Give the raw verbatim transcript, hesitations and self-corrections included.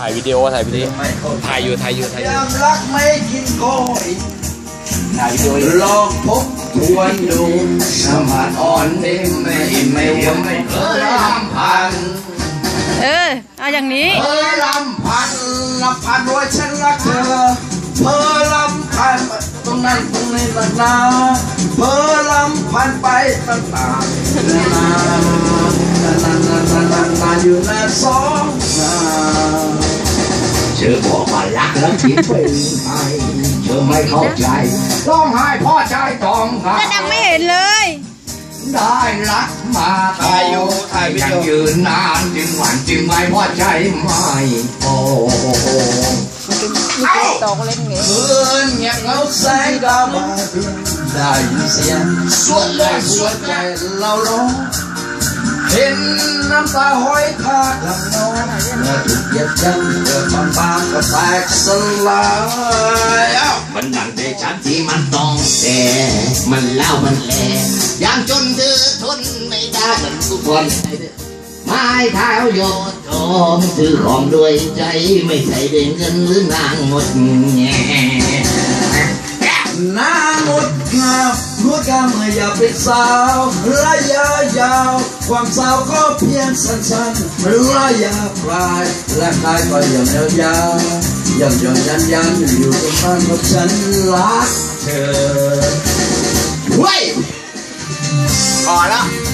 ถ่ายวิดีโอถ่ายวิดีโอถ่ายอยู่ถ่ายอยู่ถ่ายอยู่ยังรักไม่กินก้อยถ่ายวิดีโอลองพบทวนดูสมาร์ทอ่อนเด้ไม่ไม่เดียวไม่เคยลำพันเออเอาอย่างนี้เธอลำพันลำพันว่าฉันรักเธอเธอลำพันตรงนั้นตรงนี้ละนาเธอลำพันไปต่างต่างนานานานานานานาอยู่ในสองนาเธอบอกว่ารักแล้วคิดเป็นไงเธอไม่เข้าใจต้องให้พ่อใจต้องการแต่ดังไม่เห็นเลยได้รักมาถ่ายอยู่ถ่ายวิดีโอยืนนานจึงหวานจึงไม่พอใจไม่โอ้โหมีเด็กตอกเล่นเงี้ยเพื่อนเงียบเงาแสงดาวมาได้ยินเสียงสวดเลยสวดใจเราร้องเห็นน้ำตาห้อยพาดหลังน้องเมื่อถูกเหยียบย่ำเกิดความบางก็แตกสลายมันดังแต่ฉันที่มันต้องแต่มันเล่ามันแหลอย่างจนเธอทนไม่ได้เหมือนทุกคนไม้เท้าโยนทองถือของด้วยใจไม่ใช่เด้เงินหรือนางหมดแง่นางหมดงามหัวกาเมื่ออยากเป็นสาวระยะยาวความสาวก็เพียงสั้นๆระยะปลายและคลายก็ยังยาวๆยังยังยันยันอยู่ตรงนั้นเพราะฉันรักเธอเว้ยพอแล้ว